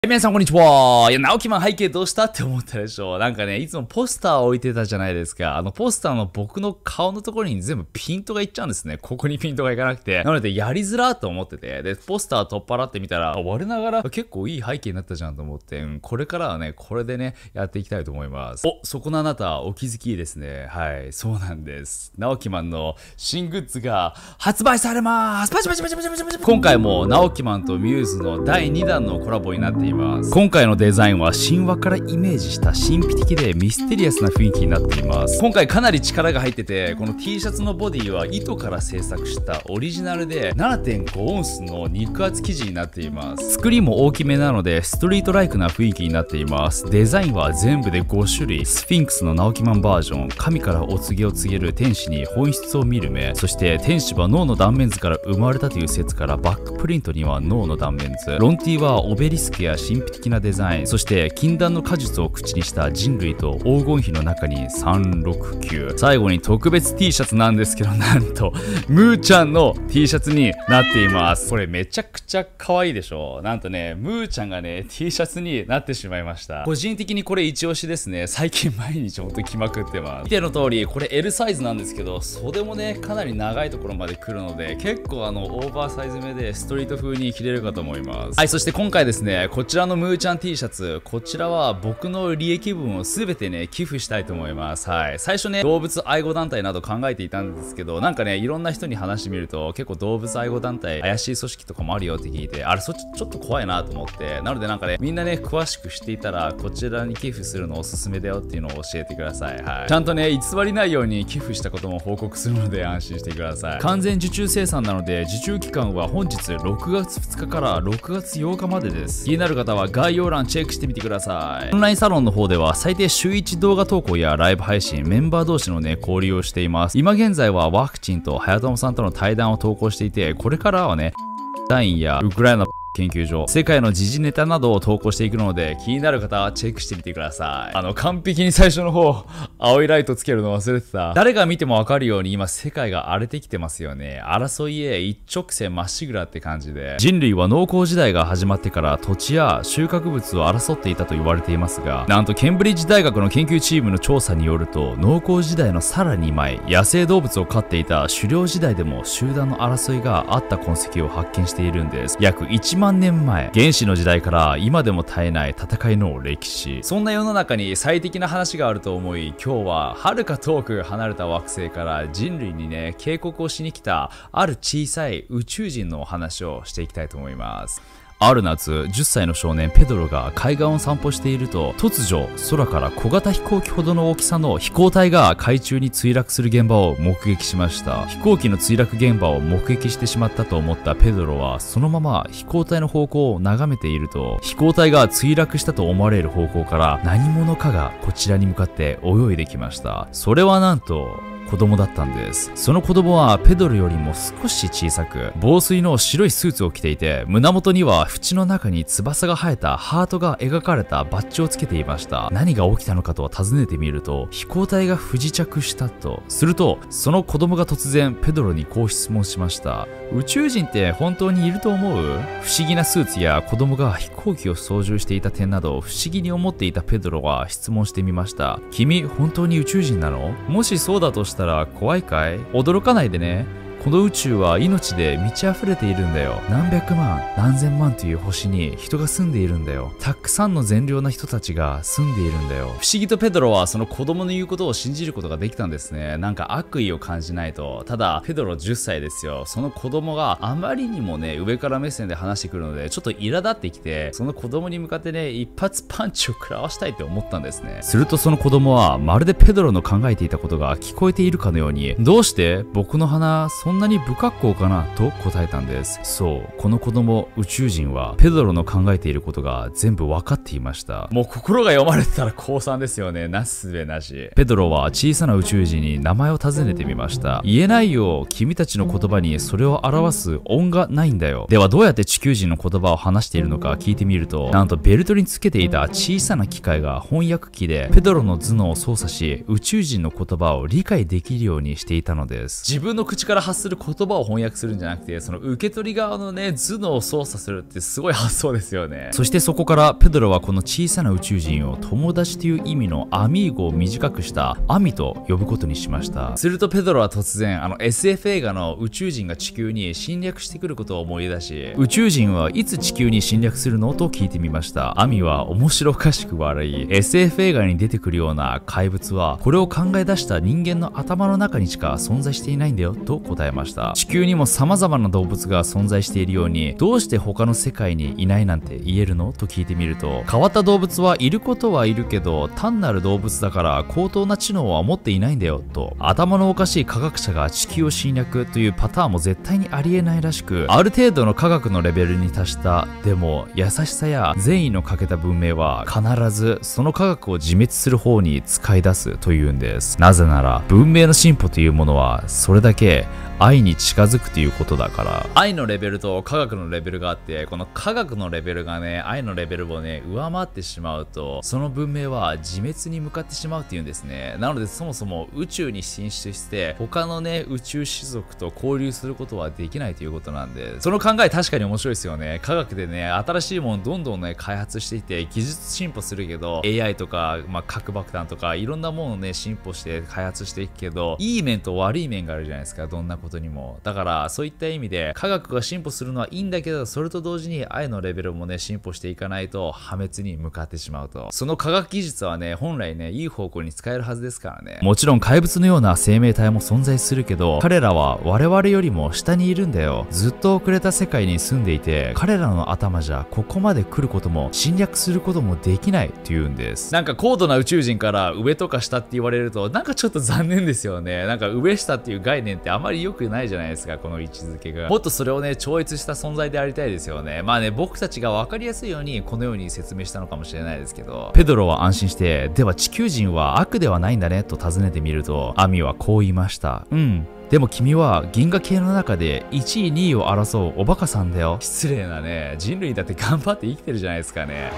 皆さんこんにちは。直木マン背景どうしたって思ったでしょ。なんかね、いつもポスター置いてたじゃないですか。ポスターの僕の顔のところに全部ピントがいっちゃうんですね。ここにピントがいかなくて。なのでやりづらーと思ってて。で、ポスター取っ払ってみたら、我ながら結構いい背景になったじゃんと思って、これからはね、これでね、やっていきたいと思います。そこのあなた、お気づきですね。はい、そうなんです。直木マンの新グッズが発売されます。パチパチパチパチパチパチ。今回も直木マンとミューズの第2弾のコラボになっています。今回のデザインは神話からイメージした神秘的でミステリアスな雰囲気になっています。今回かなり力が入ってて、この T シャツのボディは糸から製作したオリジナルで 7.5 オンスの肉厚生地になっています。作りも大きめなのでストリートライクな雰囲気になっています。デザインは全部で5種類。スフィンクスの直木マンバージョン、神からお告げを告げる天使に本質を見る目、そして天使は脳の断面図から生まれたという説からバックプリントには脳の断面図、ロンティはオベリスクや神秘的なデザイン、そして禁断の果実を口にした人類と黄金比の中に369、最後に特別 T シャツなんですけど、なんとムーちゃんの T シャツになっています。これめちゃくちゃ可愛いでしょ。なんとね、ムーちゃんがね T シャツになってしまいました。個人的にこれ一押しですね。最近毎日ほんと着まくってます。見ての通りこれ L サイズなんですけど、袖もねかなり長いところまで来るので、結構オーバーサイズ目でストリート風に着れるかと思います。はい、そして今回ですね、こちらのムーちゃん T シャツ、こちらは僕の利益分を全てね寄付したいと思います。はい、最初ね動物愛護団体など考えていたんですけど、なんかねいろんな人に話してみると結構動物愛護団体怪しい組織とかもあるよって聞いて、あれちょっと怖いなと思って、なのでなんかねみんなね詳しく知っていたらこちらに寄付するのおすすめだよっていうのを教えてください。はい、ちゃんとね偽りないように寄付したことも報告するので安心してください。完全受注生産なので受注期間は本日6月2日から6月8日までです。気になる方は概要欄チェックしてみてください。オンラインサロンの方では最低週1動画投稿やライブ配信、メンバー同士のね交流をしています。今現在はワクチンと早友さんとの対談を投稿していて、これからはねダインやウクライナ研究所、世界の時事ネタなどを投稿していくので、気になる方はチェックしてみてください。完璧に最初の方青いライトつけるの忘れてた。誰が見てもわかるように今世界が荒れてきてますよね。争いへ一直線まっしぐらって感じで、人類は農耕時代が始まってから土地や収穫物を争っていたと言われていますが、なんとケンブリッジ大学の研究チームの調査によると、農耕時代のさらに前、野生動物を飼っていた狩猟時代でも集団の争いがあった痕跡を発見しているんです。約1万年前、原始の時代から今でも絶えない戦いの歴史。そんな世の中に最適な話があると思い、今日は遥か遠く離れた惑星から人類にね警告をしに来たある小さい宇宙人のお話をしていきたいと思います。ある夏、10歳の少年ペドロが海岸を散歩していると、突如空から小型飛行機ほどの大きさの飛行体が海中に墜落する現場を目撃しました。飛行機の墜落現場を目撃してしまったと思ったペドロは、そのまま飛行体の方向を眺めていると、飛行体が墜落したと思われる方向から何者かがこちらに向かって泳いできました。それはなんと子供だったんです。その子供はペドロよりも少し小さく、防水の白いスーツを着ていて、胸元には縁の中に翼が生えたハートが描かれたバッジをつけていました。何が起きたのかと尋ねてみると、飛行体が不時着したと。するとその子供が突然ペドロにこう質問しました。宇宙人って本当にいると思う？不思議なスーツや子供が飛行機を操縦していた点など不思議に思っていたペドロは質問してみました。君本当に宇宙人なの？もしそうだとしたら怖いかい？驚かないでね。この宇宙は命で満ち溢れているんだよ。何百万、何千万という星に人が住んでいるんだよ。たくさんの善良な人たちが住んでいるんだよ。不思議とペドロはその子供の言うことを信じることができたんですね。なんか悪意を感じないと。ただペドロ10歳ですよ。その子供があまりにもね上から目線で話してくるので、ちょっと苛立ってきて、その子供に向かってね一発パンチを食らわしたいって思ったんですね。するとその子供はまるでペドロの考えていたことが聞こえているかのように、どうして僕の鼻そんなに不格好かなと答えたんです。そう、この子供宇宙人はペドロの考えていることが全部分かっていました。もう心が読まれてたら降参ですよね。なすすべなし。ペドロは小さな宇宙人に名前を尋ねてみました。言えないよ、君たちの言葉にそれを表す音がないんだよ。ではどうやって地球人の言葉を話しているのか聞いてみると、なんとベルトにつけていた小さな機械が翻訳機でペドロの頭脳を操作し、宇宙人の言葉を理解できるようにしていたのです。自分の口から発する言葉を翻訳するんじゃなくて、その受け取り側のね、頭脳を操作するってすごい発想ですよね。そしてそこからペドロはこの小さな宇宙人を友達という意味のアミーゴを短くしたアミと呼ぶことにしました。するとペドロは突然SF 映画の宇宙人が地球に侵略してくることを思い出し、宇宙人はいつ地球に侵略するのと聞いてみました。アミは面白おかしく笑い、SF 映画に出てくるような怪物はこれを考え出した人間の頭の中にしか存在していないんだよと答えました。地球にも様々な動物が存在しているように、どうして他の世界にいないなんて言えるのと聞いてみると、変わった動物はいることはいるけど単なる動物だから高等な知能は持っていないんだよと、頭のおかしい科学者が地球を侵略というパターンも絶対にありえないらしく、ある程度の科学のレベルに達したでも優しさや善意の欠けた文明は必ずその科学を自滅する方に使い出すというんです。なぜなら文明の進歩というものはそれだけ愛に近づくということだから。愛のレベルと科学のレベルがあって、この科学のレベルがね、愛のレベルをね、上回ってしまうと、その文明は自滅に向かってしまうっていうんですね。なのでそもそも宇宙に進出して他のね、宇宙種族と交流することはできないということなんで、その考え確かに面白いですよね。科学でね、新しいものどんどんね、開発していて、技術進歩するけど、AI とか、核爆弾とか、いろんなものをね、進歩して開発していくけど、いい面と悪い面があるじゃないですか、どんなことにも。だからそういった意味で科学が進歩するのはいいんだけど、それと同時に愛のレベルもね、進歩していかないと破滅に向かってしまうと。その科学技術はね、本来ね、いい方向に使えるはずですからね。もちろん怪物のような生命体も存在するけど、彼らは我々よりも下にいるんだよ。ずっと遅れた世界に住んでいて、彼らの頭じゃここまで来ることも侵略することもできないというんです。なんか高度な宇宙人から上とか下って言われると、なんかちょっと残念ですよね。なんか上下っていう概念ってあまり良くないじゃないですか、この位置づけが。もっとそれをね、超越した存在でありたいですよね。まあね、僕たちが分かりやすいようにこのように説明したのかもしれないですけど、ペドロは安心して、では地球人は悪ではないんだねと尋ねてみると、アミはこう言いました。でも君は銀河系の中で1位2位を争うおバカさんだよ。失礼なね、人類だって頑張って生きてるじゃないですかね。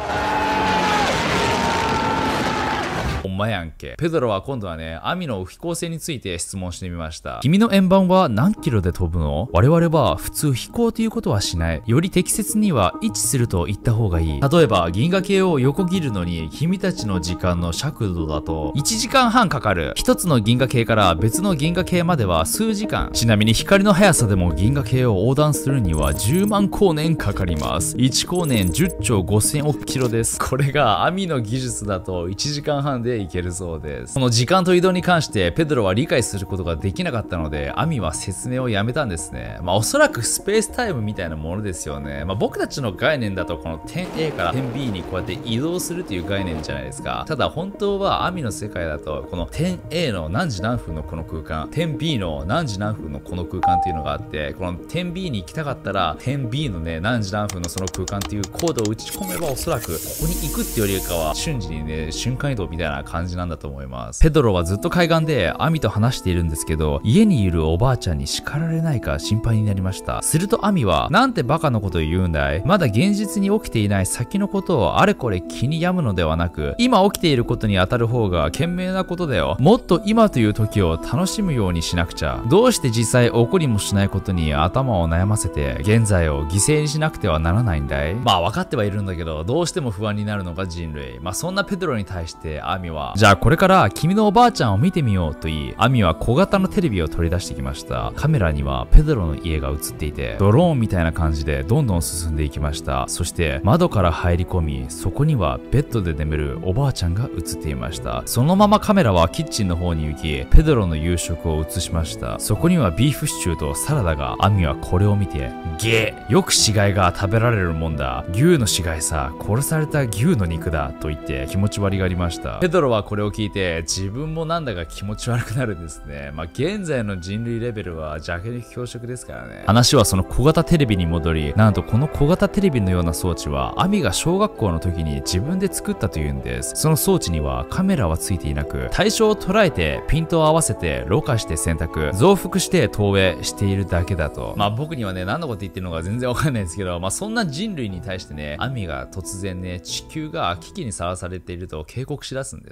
ほんまやんけ。ペドロは今度はね、アミの飛行性について質問してみました。君の円盤は何キロで飛ぶの？我々は普通飛行ということはしない。より適切には位置すると言った方がいい。例えば銀河系を横切るのに君たちの時間の尺度だと1時間半かかる。一つの銀河系から別の銀河系までは数時間。ちなみに光の速さでも銀河系を横断するには10万光年かかります。1光年10兆5000億キロです。これがアミの技術だと1時間半でいけるそうです。この時間と移動に関してペドロは理解することができなかったので、アミは説明をやめたんですね。おそらくスペースタイムみたいなものですよね。僕たちの概念だとこの点 A から点 B にこうやって移動するという概念じゃないですか。ただ本当はアミの世界だとこの点 A の何時何分のこの空間、点 B の何時何分のこの空間っていうのがあって、この点 B に行きたかったら点 B のね、何時何分のその空間っていうコードを打ち込めば、おそらくここに行くってよりかは瞬時にね、瞬間移動みたいな感じなんだと思います。ペドロはずっと海岸でアミと話しているんですけど、家にいるおばあちゃんに叱られないか心配になりました。するとアミは、なんてバカなこと言うんだい。まだ現実に起きていない先のことをあれこれ気に病むのではなく、今起きていることに当たる方が賢明なことだよ。もっと今という時を楽しむようにしなくちゃ。どうして実際起こりもしないことに頭を悩ませて現在を犠牲にしなくてはならないんだい。分かってはいるんだけど、どうしても不安になるのが人類。そんなペドロに対してアミは、じゃあこれから君のおばあちゃんを見てみようと言い、アミは小型のテレビを取り出してきました。カメラにはペドロの家が映っていて、ドローンみたいな感じでどんどん進んでいきました。そして窓から入り込み、そこにはベッドで眠るおばあちゃんが映っていました。そのままカメラはキッチンの方に行き、ペドロの夕食を映しました。そこにはビーフシチューとサラダが。アミはこれを見て、ゲー、よく死骸が食べられるもんだ。牛の死骸さ、殺された牛の肉だと言って気持ち悪がりました。ペドロはこれを聞いて、自分もなんだか気持ち悪くなるんですね。現在の人類レベルは弱肉強食ですからね。話はその小型テレビに戻り、なんとこの小型テレビのような装置はアミが小学校の時に自分で作ったというんです。その装置にはカメラはついていなく、対象を捉えてピントを合わせてろ過して選択、増幅して投影しているだけだと。僕にはね、何のこと言ってるのか全然わかんないんですけど、そんな人類に対してね、アミが突然ね、地球が危機にさらされていると警告し出すんです。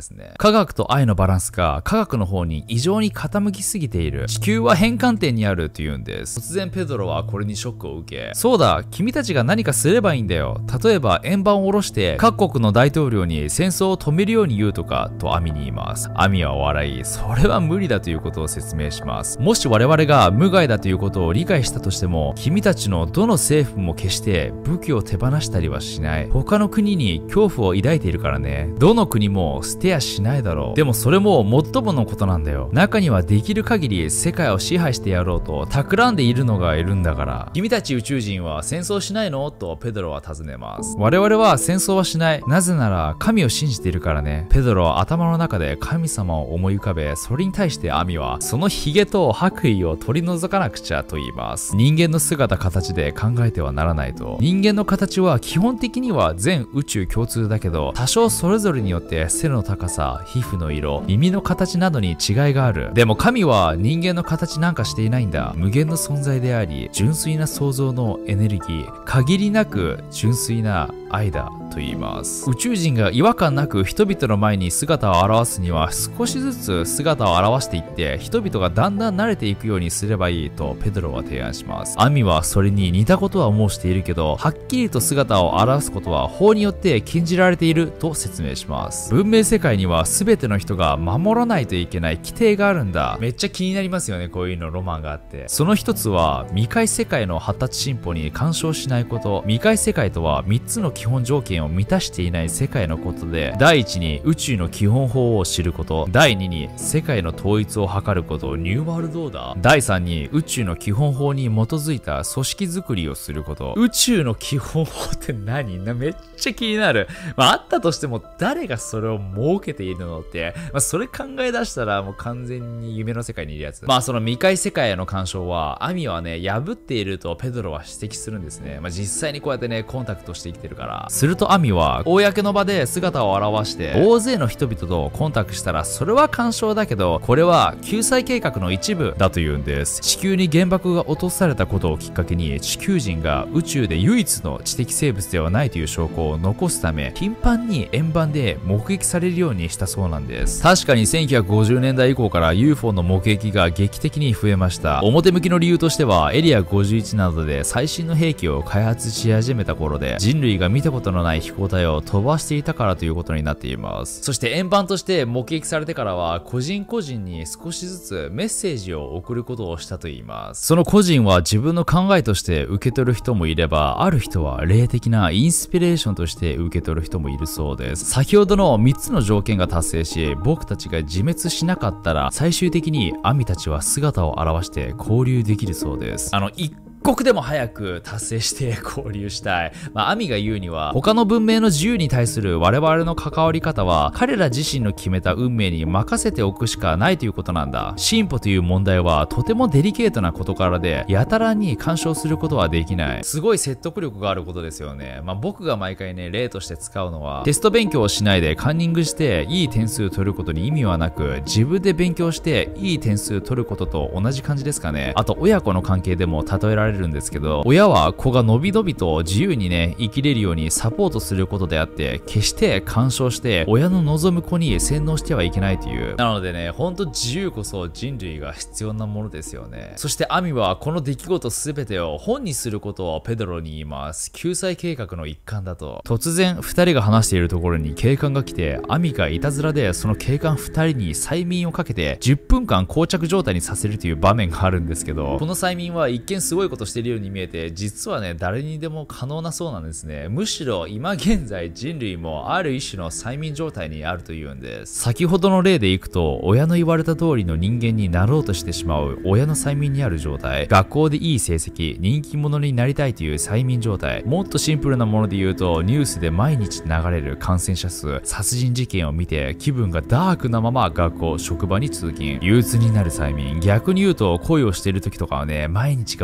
ですね。科学と愛のバランスが科学の方に異常に傾きすぎている。地球は変換点にあるというんです。突然ペドロはこれにショックを受け、そうだ、君たちが何かすればいいんだよ。例えば円盤を下ろして各国の大統領に戦争を止めるように言うとかとアミに言います。アミは笑い、それは無理だということを説明します。もし我々が無害だということを理解したとしても、君たちのどの政府も決して武器を手放したりはしない。他の国に恐怖を抱いているからね。どの国も捨てやしないだろう。でもそれも最ものことなんだよ。中にはできる限り世界を支配してやろうと企んでいるのがいるんだから。君たち宇宙人は戦争しないのとペドロは尋ねます。我々は戦争はしない。なぜなら神を信じているからね。ペドロは頭の中で神様を思い浮かべ、それに対してアミはそのヒゲと白衣を取り除かなくちゃと言います。人間の姿形で考えてはならないと。人間の形は基本的には全宇宙共通だけど、多少それぞれによって背の高さ、皮膚の色、耳の形などに違いがある。でも神は人間の形なんかしていないんだ。無限の存在であり、純粋な創造のエネルギー、限りなく純粋な愛だと言います。宇宙人が違和感なく人々の前に姿を現すには、少しずつ姿を現していって人々がだんだん慣れていくようにすればいいとペドロは提案します。アミはそれに似たことは申しているけど、はっきりと姿を現すことは法によって禁じられていると説明します。文明世界には全ての人が守らないといけない規定があるんだ。めっちゃ気になりますよね、こういうのロマンがあって。その一つは未開世界の発達進歩に干渉しないこと。未開世界とは3つの基本条件を満たしていない世界のことで、第一に宇宙の基本法を知ること、第二に世界の統一を図ること、ニューワールドオーダー、第三に宇宙の基本法に基づいた組織づくりをすること。宇宙の基本法って何？めっちゃ気になる。あったとしても誰がそれを設けているのって、それ考え出したらもう完全に夢の世界にいるやつ。その未開世界への干渉はアミはね破っているとペドロは指摘するんですね。実際にこうやってねコンタクトして生きてるから。するとアミは公の場で姿を現して大勢の人々とコンタクトしたら、それは干渉だけどこれは救済計画の一部だというんです。地球に原爆が落とされたことをきっかけに、地球人が宇宙で唯一の知的生物ではないという証拠を残すため、頻繁に円盤で目撃されるようにしたそうなんです。確かに1950年代以降から UFO の目撃が劇的に増えました。表向きの理由としてはエリア51などで最新の兵器を開発し始めた頃で、人類が見たことのない飛行体を飛ばしていたからということになっています。そして円盤として目撃されてからは、個人個人に少しずつメッセージを送ることをしたといいます。その個人は自分の考えとして受け取る人もいれば、ある人は霊的なインスピレーションとして受け取る人もいるそうです。先ほどの3つの条件が達成し、僕たちが自滅しなかったら、最終的にアミたちは姿を現して交流できるそうです。一刻でも早く達成して交流したい。アミが言うには、他の文明の自由に対する我々の関わり方は、彼ら自身の決めた運命に任せておくしかないということなんだ。進歩という問題はとてもデリケートな事柄で、やたらに干渉することはできない。すごい説得力があることですよね。僕が毎回ね、例として使うのは、テスト勉強をしないでカンニングしていい点数取ることに意味はなく、自分で勉強していい点数取ることと同じ感じですかね。あと、親子の関係でも例えられるんですけど、親は子がのびのびと自由にね生きれるようにサポートすることであって、決して干渉して親の望む子に洗脳してはいけないという。なのでね、ほんと自由こそ人類が必要なものですよね。そしてアミはこの出来事すべてを本にすることをペドロに言います。救済計画の一環だと。突然2人が話しているところに警官が来て、アミがいたずらでその警官2人に催眠をかけて10分間膠着状態にさせるという場面があるんですけど、この催眠は一見すごいことしてるように見えて、実はね誰にでも可能なそうなんですね。むしろ今現在人類もある一種の催眠状態にあるというんです。先ほどの例でいくと、親の言われた通りの人間になろうとしてしまう親の催眠にある状態、学校でいい成績、人気者になりたいという催眠状態、もっとシンプルなもので言うと、ニュースで毎日流れる感染者数、殺人事件を見て気分がダークなまま学校職場に通勤、憂鬱になる催眠。逆に言うと恋をしている時とかはね、毎日がバラ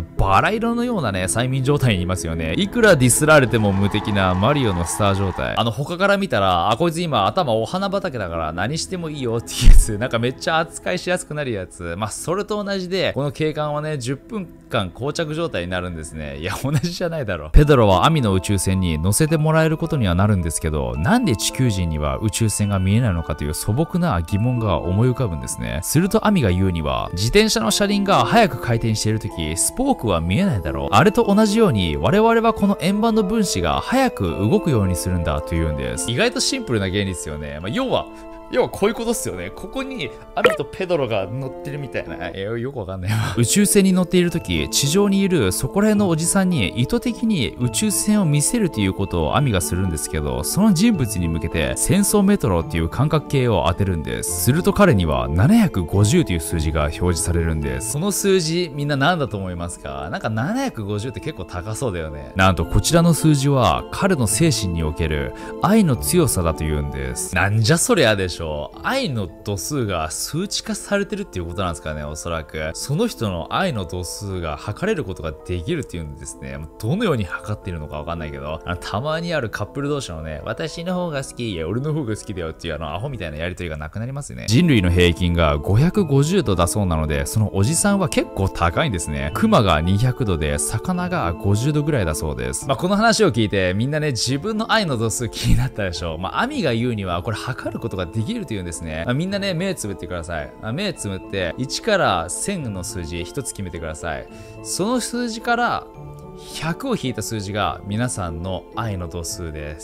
ラ色のようなね、催眠状態にいますよね。いくらディスられても無敵なマリオのスター状態。他から見たら、こいつ今頭お花畑だから何してもいいよっていうやつ。なんかめっちゃ扱いしやすくなるやつ。まあ、それと同じで、この警官はね、10分間膠着状態になるんですね。いや、同じじゃないだろ。ペドロはアミの宇宙船に乗せてもらえることにはなるんですけど、なんで地球人には宇宙船が見えないのかという素朴な疑問が思い浮かぶんですね。するとアミが言うには、自転車の車輪が速く回転しているとき、スポークは見えないだろう。あれと同じように、我々はこの円盤の分子が速く動くようにするんだというんです。意外とシンプルな原理ですよね。要はこういうことっすよね。ここにアミとペドロが乗ってるみたいな。よくわかんないわ。宇宙船に乗っているとき、地上にいるそこら辺のおじさんに意図的に宇宙船を見せるということをアミがするんですけど、その人物に向けて戦争メトロっていう感覚計を当てるんです。すると彼には750という数字が表示されるんです。その数字みんな何だと思いますか？なんか750って結構高そうだよね。なんとこちらの数字は彼の精神における愛の強さだというんです。なんじゃそりゃでしょ。愛の度数が数値化されてるっていうことなんですかね、おそらく。その人の愛の度数が測れることができるっていうんですね。どのように測っているのかわかんないけど、たまにあるカップル同士のね、私の方が好き、いや、俺の方が好きだよっていうアホみたいなやりとりがなくなりますよね。人類の平均が550度だそうなので、そのおじさんは結構高いんですね。クマが200度で、魚が50度ぐらいだそうです。この話を聞いて、みんなね、自分の愛の度数気になったでしょ。アミが言うには、これ測ることができるというんですね。みんなね、目つぶってください。目つぶって、1から1000の数字1つ決めてください。その数字から100を引いた数字が皆さんの愛の度数です。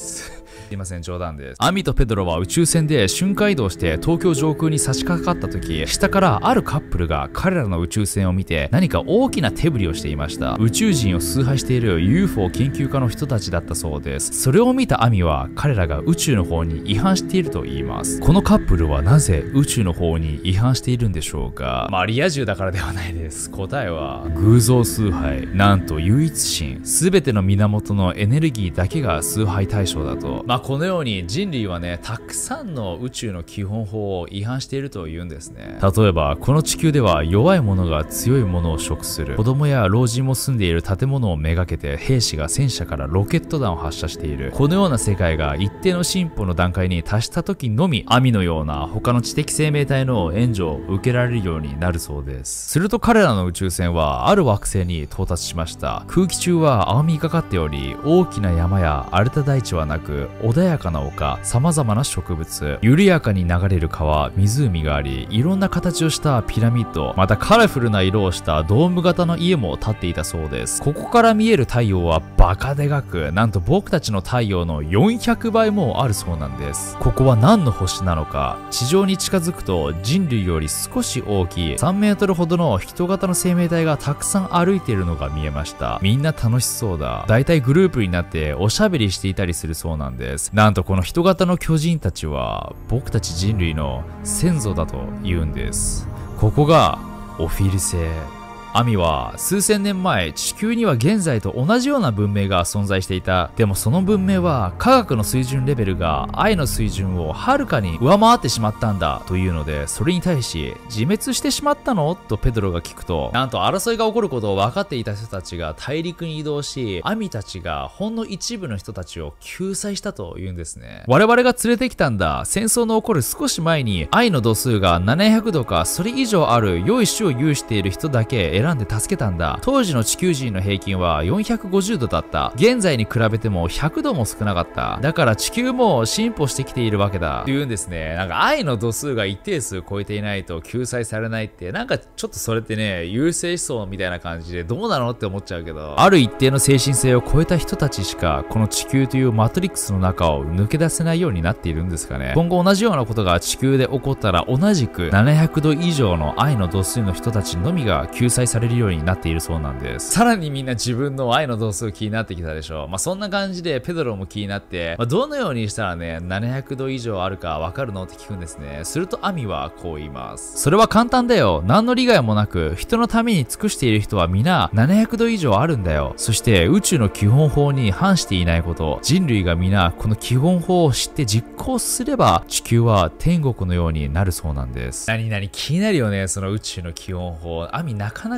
すいません、冗談です。アミとペドロは宇宙船で瞬間移動して東京上空に差し掛かった時、下からあるカップルが彼らの宇宙船を見て何か大きな手振りをしていました。宇宙人を崇拝している UFO 研究家の人たちだったそうです。それを見たアミは彼らが宇宙の方に違反していると言います。このカップルはなぜ宇宙の方に違反しているんでしょうか？リア充だからではないです。答えは偶像崇拝、なんと唯一神、すべての源のエネルギーだけが崇拝対象だと。このように人類はね、たくさんの宇宙の基本法を違反しているというんですね。例えば、この地球では弱い者が強い者を食する。子供や老人も住んでいる建物をめがけて兵士が戦車からロケット弾を発射している。このような世界が一定の進歩の段階に達した時のみ、アミのような他の知的生命体の援助を受けられるようになるそうです。すると彼らの宇宙船はある惑星に到達しました。空気中は青みがかっており、大きな山や荒れた大地はなく、穏やかな丘、様々な植物、緩やかに流れる川、湖があり、いろんな形をしたピラミッド、またカラフルな色をしたドーム型の家も建っていたそうです。ここから見える太陽はバカでかく、なんと僕たちの太陽の400倍もあるそうなんです。ここは何の星なのか、地上に近づくと人類より少し大きい3メートルほどの人型の生命体がたくさん歩いているのが見えました。みんな楽しそうだ。だいたいグループになっておしゃべりしていたりするそうなんです。なんとこの人型の巨人たちは僕たち人類の先祖だと言うんです。ここがオフィル星。アミは数千年前、地球には現在と同じような文明が存在していた。でもその文明は科学の水準レベルが愛の水準をはるかに上回ってしまったんだというので、それに対し自滅してしまったのとペドロが聞くと、なんと争いが起こることを分かっていた人たちが大陸に移動し、アミたちがほんの一部の人たちを救済したというんですね。我々が連れてきたんだ。戦争の起こる少し前に愛の度数が700度かそれ以上ある良い種を有している人だけ選んで助けたんだ。当時の地球人の平均は450度だった。現在に比べても100度も少なかった。だから地球も進歩してきているわけだ。っていうんですね。なんか愛の度数が一定数超えていないと救済されないって、なんかちょっとそれってね、優勢思想みたいな感じでどうなのって思っちゃうけど、ある一定の精神性を超えた人たちしかこの地球というマトリックスの中を抜け出せないようになっているんですかね。今後同じようなことが地球で起こったら、同じく700度以上の愛の度数の人たちのみが救済されるようになっているそうなんです。さらにみんな自分の愛の度数気になってきたでしょ。そんな感じでペドロも気になって、どのようにしたらね、700度以上あるかわかるのって聞くんですね。するとアミはこう言います。それは簡単だよ。何の利害もなく人のために尽くしている人は皆700度以上あるんだよ。そして宇宙の基本法に反していないこと、人類が皆この基本法を知って実行すれば地球は天国のようになるそうなんです。気になるよね、その宇宙の基本法。アミなかなか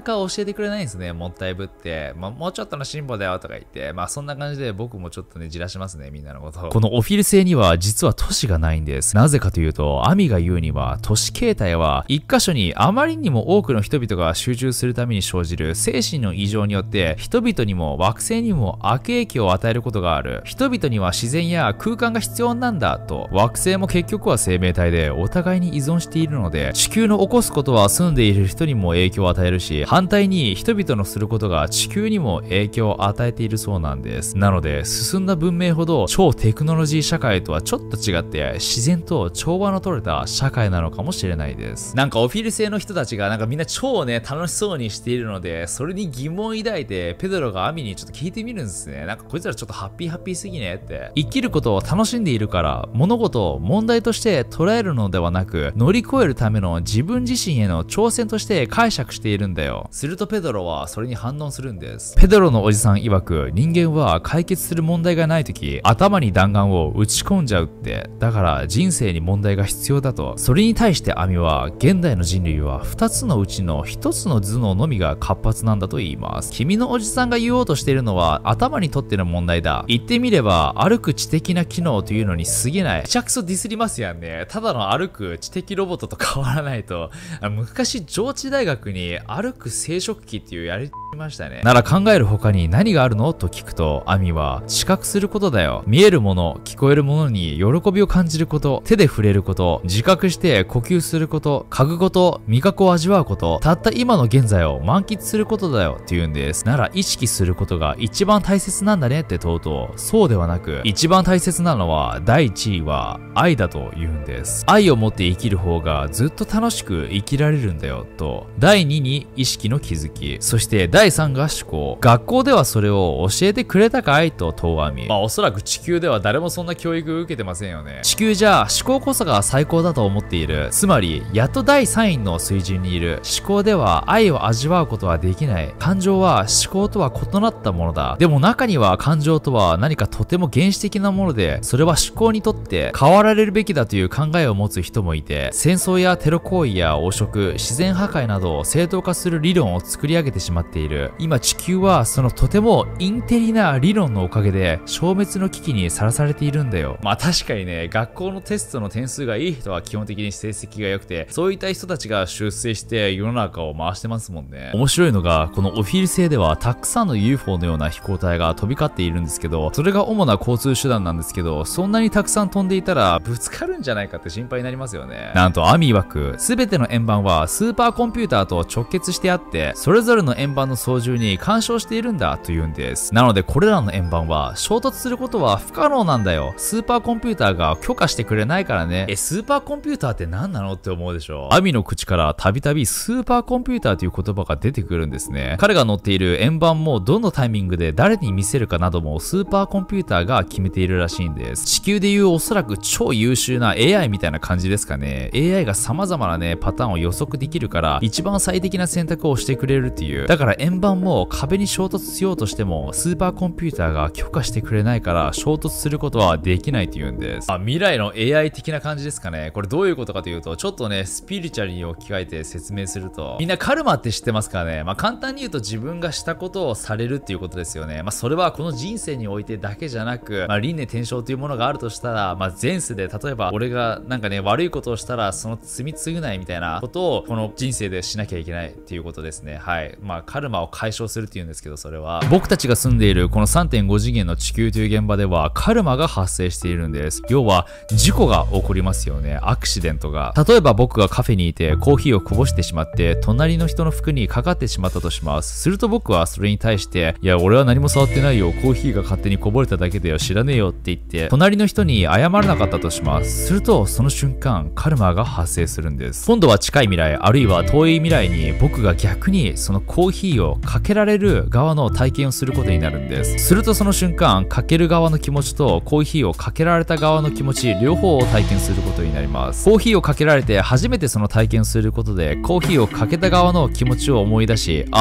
か教えてくれないんですね。もったいぶって。もうちょっとの辛抱だよとか言って、そんな感じで僕もちょっとね、じらしますね、みんなのことを。このオフィル星には実は都市がないんです。なぜかというと、アミが言うには、都市形態は一箇所にあまりにも多くの人々が集中するために生じる精神の異常によって、人々にも惑星にも悪影響を与えることがある。人々には自然や空間が必要なんだと、惑星も結局は生命体でお互いに依存しているので、地球の起こすことは住んでいる人にも影響を与えるし、反対に人々のすることが地球にも影響を与えているそうなんです。なので、進んだ文明ほど超テクノロジー社会とはちょっと違って、自然と調和の取れた社会なのかもしれないです。なんかオフィル星の人たちがみんな超ね、楽しそうにしているので、それに疑問を抱いて、ペドロがアミにちょっと聞いてみるんですね。こいつらちょっとハッピーすぎねって。生きることを楽しんでいるから、物事を問題として捉えるのではなく、乗り越えるための自分自身への挑戦として解釈しているんだよ。するとペドロはそれに反応するんです。ペドロのおじさん曰く、人間は解決する問題がないとき、頭に弾丸を打ち込んじゃうって。だから人生に問題が必要だと。それに対してアミは、現代の人類は2つのうちの1つの頭脳のみが活発なんだと言います。君のおじさんが言おうとしているのは頭にとっての問題だ。言ってみれば、歩く知的な機能というのに過ぎない。めちゃくそディスりますやんね。ただの歩く知的ロボットと変わらないと。昔、上智大学に歩く生殖器っていうやりましたね。なら考える他に何があるのと聞くと、アミは知覚することだよ。見えるもの、聞こえるものに喜びを感じること、手で触れること、自覚して呼吸すること、嗅ぐこと、味覚を味わうこと、たった今の現在を満喫することだよって言うんです。なら意識することが一番大切なんだねって問うと、そうではなく、一番大切なのは第一位は愛だと言うんです。愛を持って生きる方がずっと楽しく生きられるんだよと。第2に意識の気づき、そして第3が思考。学校ではそれを教えてくれたかいと問うアミ。おそらく地球では誰もそんな教育を受けてませんよね。地球じゃ思考こそが最高だと思っている。つまりやっと第3位の水準にいる。思考では愛を味わうことはできない。感情は思考とは異なったものだ。でも中には感情とは何かとても原始的なもので、それは思考にとって変わられるべきだという考えを持つ人もいて、戦争やテロ行為や汚職、自然破壊などを正当化する理論を作り上げてしまっている。今地球はそのとてもインテリな理論のおかげで消滅の危機にさらされているんだよ。確かにね、学校のテストの点数がいい人は基本的に成績が良くて、そういった人たちが出世して世の中を回してますもんね。面白いのが、このオフィル星ではたくさんの UFO のような飛行体が飛び交っているんですけど、それが主な交通手段なんですけど、そんなにたくさん飛んでいたらぶつかるんじゃないかって心配になりますよね。なんとアミ曰く、すべての円盤はスーパーコンピューターと直結してあって、それぞれの円盤の操縦に干渉しているんだというんです。なのでこれらの円盤は衝突することは不可能なんだよ。スーパーコンピューターが許可してくれないからね。スーパーコンピューターって何なのって思うでしょ。アミの口からたびたびスーパーコンピューターという言葉が出てくるんですね。彼が乗っている円盤もどのタイミングで誰に見せるかなどもスーパーコンピューターが決めているらしいんです。地球でいうおそらく超優秀な AI みたいな感じですかね。AI が様々なね、パターンを予測できるから、一番最適な選択をしてくれるっていう。だから円盤も壁に衝突しようとしても、スーパーコンピューターが許可してくれないから、衝突することはできないっていうんです。未来の AI 的な感じですかね。これどういうことかというと、ちょっとね、スピリチュアルに置き換えて説明すると、みんなカルマって知ってますからね。簡単に言うと自分がしたことをされるっていうことですよね。それはこの人生においてだけじゃなく、輪廻転生というものがあるとしたら、前世で例えば俺がなんかね、悪いことをしたらその罪償いみたいなことをこの人生でしなきゃいけないっていうことですね。はい。カルマを解消するっていうんですけど、それは僕たちが住んでいるこの 3.5 次元の地球という現場ではカルマが発生しているんです。要は事故が起こりますよね。アクシデントが。例えば僕がカフェにいてコーヒーをこぼしてしまって隣の人の服にかかってしまったとします。すると僕はそれに対して、いや俺は何も触ってないよ、コーヒーが勝手にこぼれただけだよ、知らねえよって言って隣の人に謝らなかったとします。するとその瞬間カルマが発生するんです。今度は近い未来あるいは遠い未来に僕が逆にそのコーヒーをかけられる側の体験をすることになるんです。するとその瞬間かける側の気持ちとコーヒーをかけられた側の気持ち両方を体験することになります。コーヒーをかけられて初めてその体験をすることでコーヒーをかけた側の気持ちを思い出し、あ、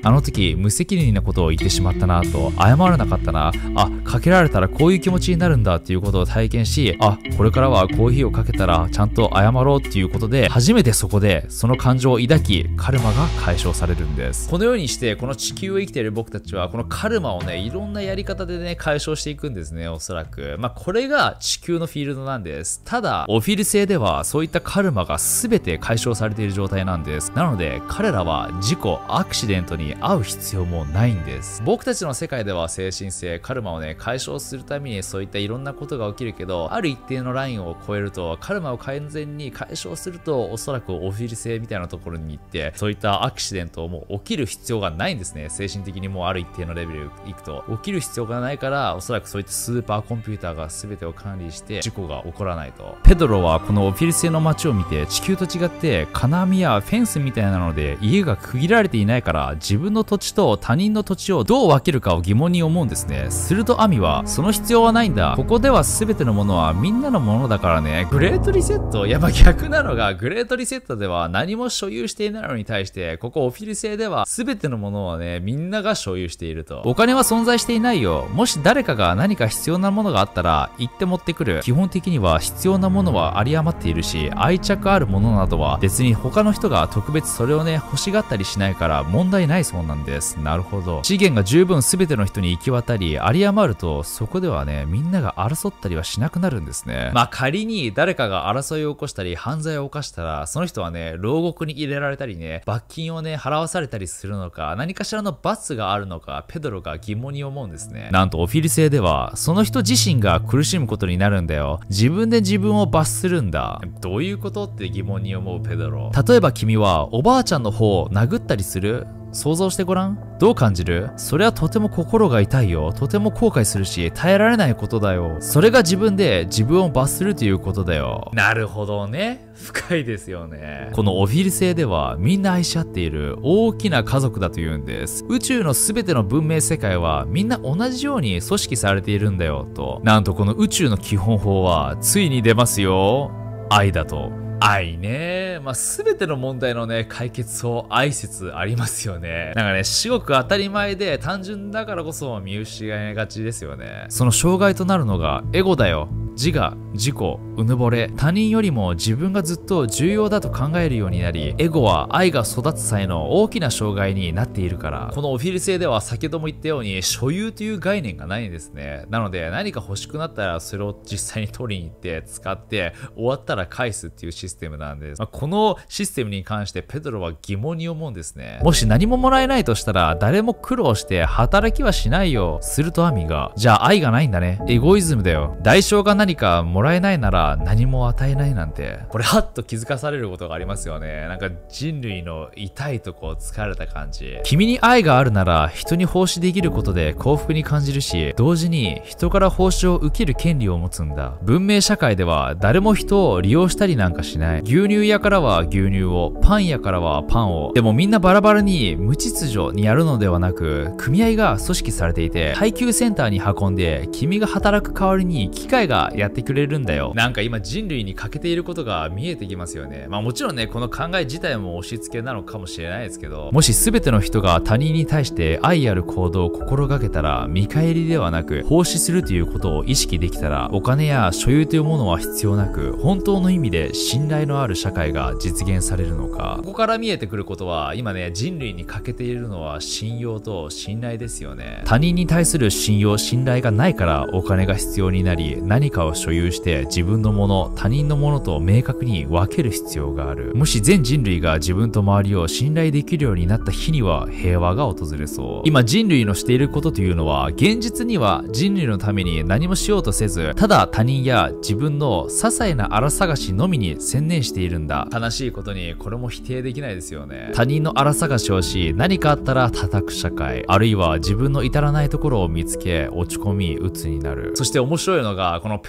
あの時無責任なことを言ってしまったなと、謝らなかったな、かけられたらこういう気持ちになるんだっていうことを体験し、これからはコーヒーをかけたらちゃんと謝ろうっていうことで、初めてそこでその感情を抱き、カルマが解消されるんです。このようにして、この地球を生きている僕たちは、このカルマをね、いろんなやり方でね、解消していくんですね、おそらく。これが地球のフィールドなんです。ただ、オフィル星では、そういったカルマが全て解消されている状態なんです。なので、彼らは事故、アクシデントに遭う必要もないんです。僕たちの世界では精神性、カルマをね、解消するためにそういったいろんなことが起きるけど、ある一定のラインを超えると、カルマを完全に解消すると、おそらくオフィル星みたいなところに行って、そういったアクシデントをもう起きる必要がないんですね。精神的にもうある一定のレベル行くと。起きる必要がないから、おそらくそういったスーパーコンピューターが全てを管理して、事故が起こらないと。ペドロはこのオフィル星の街を見て、地球と違って金網やフェンスみたいなので家が区切られていないから、自分の土地と他人の土地をどう分けるかを疑問に思うんですね。するとアミは、その必要はないんだ。ここでは全てのものはみんなのものだからね。グレートリセット、逆なのが、グレートリセットでは何も所有していないのに対して、ここオフィル星では全てのものはね、みんなが所有していると。お金は存在していないよ。もし誰かが何か必要なものがあったら、言って持ってくる。基本的には必要なものは有り余っているし、愛着あるものなどは別に他の人が特別それをね、欲しがったりしないから問題ないそうなんです。なるほど。資源が十分全ての人に行き渡り、有り余ると、そこではね、みんなが争ったりはしなくなるんですね。仮に誰かが争いを起こしたり、犯罪を犯したら、その人はね、牢獄に入れられたりね、罰金をね、払わされたりするのか、何かしらの罰があるのか、ペドロが疑問に思うんですね。なんとオフィル星では、その人自身が苦しむことになるんだよ。自分で自分を罰するんだ。どういうことって疑問に思うペドロ。例えば君は、おばあちゃんの方を殴ったりする？想像してごらん。どう感じる？それはとても心が痛いよ。とても後悔するし、耐えられないことだよ。それが自分で自分を罰するということだよ。なるほどね。深いですよね。このオフィル星ではみんな愛し合っている大きな家族だというんです。宇宙の全ての文明世界はみんな同じように組織されているんだよと。なんとこの宇宙の基本法はついに出ますよ。愛だと。愛ね。全ての問題のね、解決を愛説ありますよね。なんかね、至極当たり前で単純だからこそ見失いがちですよね。その障害となるのがエゴだよ。自我、自己、うぬぼれ、他人よりも自分がずっと重要だと考えるようになり、エゴは愛が育つ際の大きな障害になっているから。このオフィル星では先ほども言ったように所有という概念がないんですね。なので何か欲しくなったらそれを実際に取りに行って使って終わったら返すっていうシステムなんです。このシステムに関してペドロは疑問に思うんですね。もし何ももらえないとしたら誰も苦労して働きはしないよ。するとアミが、じゃあ愛がないんだね。エゴイズムだよ。代償が何かもらえないなら何も与えないなんて。これハッと気づかされることがありますよね。なんか人類の痛いとこを疲れた感じ。君に愛があるなら人に奉仕できることで幸福に感じるし、同時に人から奉仕を受ける権利を持つんだ。文明社会では誰も人を利用したりなんかしない。牛乳屋からは牛乳を、パン屋からはパンを。でもみんなバラバラに無秩序にやるのではなく、組合が組織されていて、配給センターに運んで君が働く代わりに機械がやってくれるんだよ。なんか今人類に欠けていることが見えてきますよね。もちろんね、この考え自体も押し付けなのかもしれないですけど、もし全ての人が他人に対して愛ある行動を心がけたら、見返りではなく奉仕するということを意識できたら、お金や所有というものは必要なく、本当の意味で信頼のある社会が実現されるのか。ここから見えてくることは、今ね、人類に欠けているのは信用と信頼ですよね。他人に対する信用、信頼がないからお金が必要になり、何かを所有して自分のもの、他人のものと明確に分ける必要がある。もし全人類が自分と周りを信頼できるようになった日には平和が訪れそう。今人類のしていることというのは、現実には人類のために何もしようとせず、ただ他人や自分の些細な荒探しのみに専念しているんだ。悲しいことにこれも否定できないですよね。他人の荒探しをし、何かあったら叩く社会、あるいは自分の至らないところを見つけ落ち込み鬱になる。そして面白いのが、このペ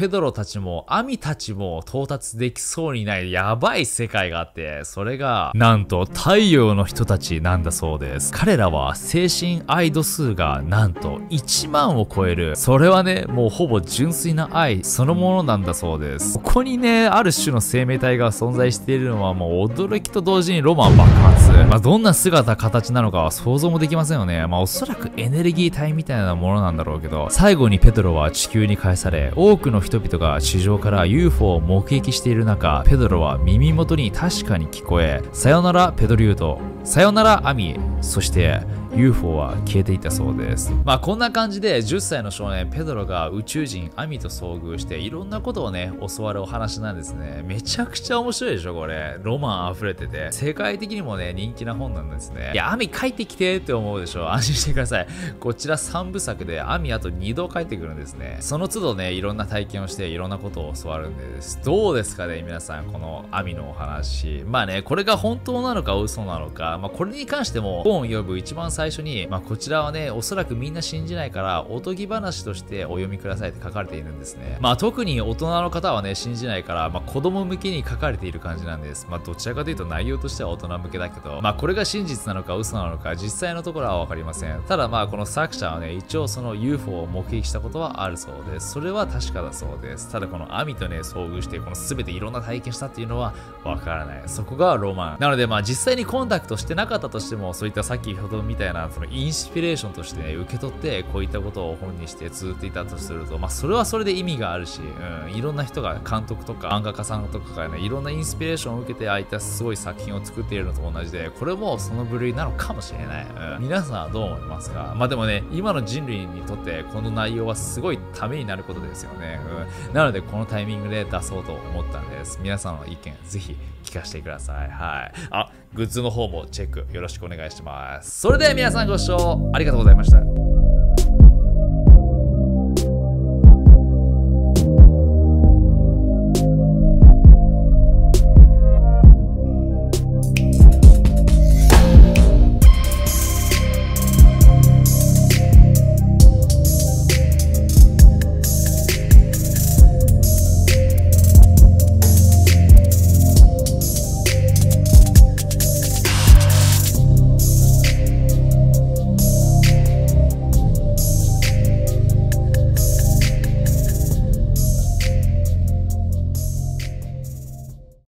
ペドロたちもアミたちも到達できそうにないやばい世界があって、それがなんと太陽の人たちなんだそうです。彼らは精神愛度数がなんと1万を超える。それはね、もうほぼ純粋な愛そのものなんだそうです。ここにね、ある種の生命体が存在しているのはもう驚きと同時にロマン爆発。どんな姿形なのかは想像もできませんよね。おそらくエネルギー体みたいなものなんだろうけど、最後にペドロは地球に返され、多くの人々が地上から UFO を目撃している中、ペドロは耳元に確かに聞こえ、さよならペドリュート、さよならアミ、そしてUFO は消えていったそうです。こんな感じで10歳の少年ペドロが宇宙人アミと遭遇していろんなことをね教わるお話なんですね。めちゃくちゃ面白いでしょこれ。ロマン溢れてて世界的にもね人気な本なんですね。いやアミ帰ってきてって思うでしょ。安心してください。こちら3部作でアミあと2度帰ってくるんですね。その都度ねいろんな体験をしていろんなことを教わるんです。どうですかね皆さんこのアミのお話。これが本当なのか嘘なのか、これに関しても本を読む一番最初に、こちらはねおそらくみんな信じないからおとぎ話としてお読みくださいって書かれているんですね。特に大人の方はね信じないから、子供向けに書かれている感じなんです。どちらかというと内容としては大人向けだけど、これが真実なのか嘘なのか実際のところは分かりません。ただこの作者はね一応その UFO を目撃したことはあるそうです。それは確かだそうです。ただこのアミとね遭遇してこの全ていろんな体験したっていうのは分からない。そこがロマンなので、実際にコンタクトしてなかったとしてもそういったさっきほどみたいなそのインスピレーションとして、ね、受け取ってこういったことを本にして綴っていたとすると、それはそれで意味があるし、いろんな人が監督とか漫画家さんとかがねいろんなインスピレーションを受けてああいったすごい作品を作っているのと同じで、これもその部類なのかもしれない。皆さんはどう思いますか？でもね今の人類にとってこの内容はすごいためになることですよね。なのでこのタイミングで出そうと思ったんです。皆さんの意見ぜひ聞かせてください。グッズの方もチェックよろしくお願いします。それでは皆さんご視聴ありがとうございました。